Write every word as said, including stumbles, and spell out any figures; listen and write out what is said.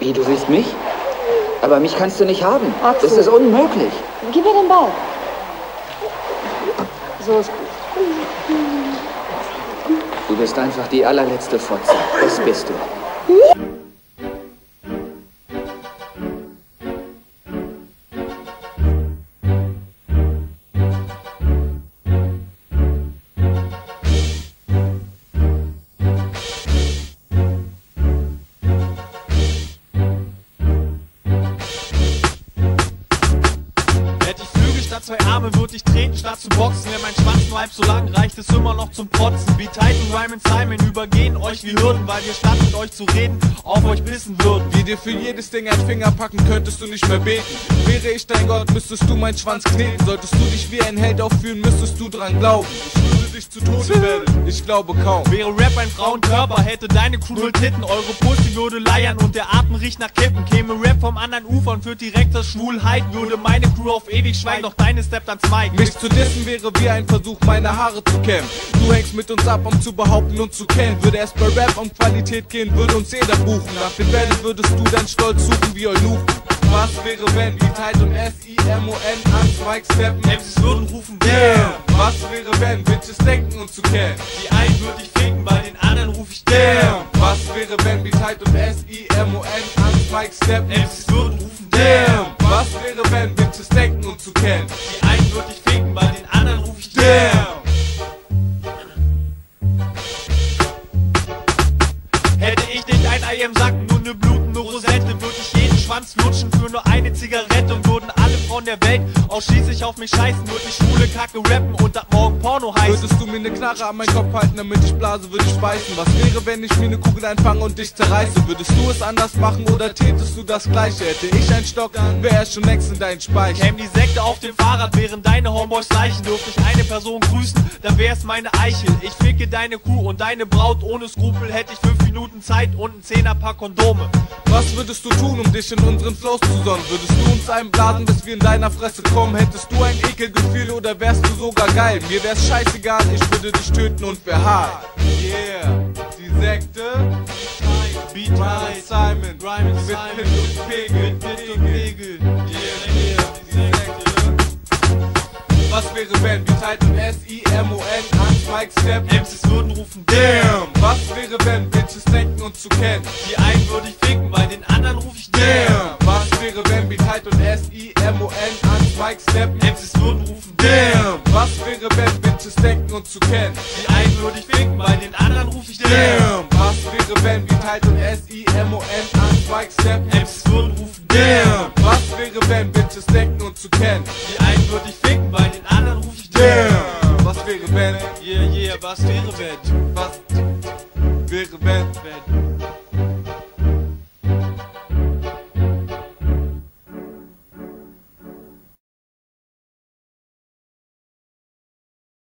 Wie, du willst mich? Aber mich kannst du nicht haben. Axel. Das ist unmöglich. Gib mir den Ball. So ist gut. Du bist einfach die allerletzte Fotze. Das bist du. Zwei Arme würde ich treten statt zu boxen. Wenn mein Schwanz nur halb so lang reicht, es immer noch zum Protzen. Wie Titan, Rhyme und Simon übergehen euch wie Hürden, weil wir statt mit euch zu reden auf euch pissen würden. Wie dir für jedes Ding einen Finger packen, könntest du nicht mehr beten. Wäre ich dein Gott, müsstest du meinen Schwanz kneten. Solltest du dich wie ein Held aufführen, müsstest du dran glauben. Ich würde dich zu Tode werden, ich glaube kaum. Wäre Rap ein Frauenkörper, hätte deine Crew null Titten. Eure Pussy würde leiern und der Atem riecht nach Kippen. Käme Rap vom anderen Ufer und führt direkt zur Schwulheit. Würde meine Crew auf ewig schweigen, doch deine steppt ans Mike. Mich zu dissen wäre wie ein Versuch, meine Haare zu kämmen. Du hängst mit uns ab, um zu behaupten und zu kennen. Würde es bei Rap um Qualität gehen, würde uns jeder buchen. Nach dem Battle würdest du dein Stolz suchen wie Eunuchen. Was wäre wenn, wie Tight und S I M O N ans Mike steppen, M Cs würden rufen damn. Was wäre wenn, Bitches denken und zu kennen. Die einen würde ich ficken, bei den anderen ruf ich damn. Was wäre wenn, wie Tight und S I M O N ans Mike steppen, M Cs würden rufen damn. Was wäre wenn, Bitches denken und zu kennen. Die einen würde ich ficken, bei den anderen ruf ich damn. Hätte ich nicht ein Ei im Sack, nur ne blutende Rosette, würde ich jeden Schwanz lutschen für nur eine Zigarette. Und würden alle Frauen der Welt ausschließlich auf mich scheißen, würde ich schwule Kacke rappen und ab morgen Porno heißen. Würdest du mir ne Knarre an meinen Kopf halten, damit ich blase, würde ich speisen. Was wäre, wenn ich mir ne Kugel einfange und dich zerreiße? Würdest du es anders machen oder tätest du das Gleiche? Hätte ich einen Stock, wäre er schon längst in deinen Speicher. Käm die Sekte auf dem Fahrrad, wären deine Homeboys Leichen. Dürfte ich eine Person grüßen, dann wär's meine Eichel. Ich ficke deine Kuh und deine Braut ohne Skrupel. Hätte ich fünf Minuten Zeit und ein Zehnerpack Kondome. Was würdest du tun, um dich in unseren Flows zu sonnen? Würdest du uns einblasen, bis wir in deiner Fresse kommen? Hättest du ein Ekelgefühl oder wärst du sogar geil? Mir wär's scheißegal, ich würde dich töten und wär high. Yeah, die Sekte Beat Rhyme Simon, Rhyme mit Simon, Pitt und Pegel, mit Pitt und Pegel. Yeah, yeah, die Sekte. Was wäre wenn, wie Tight und S I M O N ans Mike steppen, M Cs würden rufen damn. Was wäre wenn, Bitches denken und zu kennen. Die einen würde ich ficken, bei den anderen ruf ich damn. Was wäre wenn, wie Tight und S I M O N ans Mike steppen, M Cs würden rufen damn. Was wäre wenn, Bitches denken und zu kennen. Die einen würde ich ficken, bei den anderen ruf ich damn. Was wäre wenn, wie Tight und S I M O N ans Mike steppen, M Cs würden rufen damn. Was wäre wenn, Bitches denken und zu kennen. Die einen würde ich ficken, bei den anderen ruf ich damn. Was wäre wenn, yeah, yeah, was wäre wenn? was wäre wenn, Wenn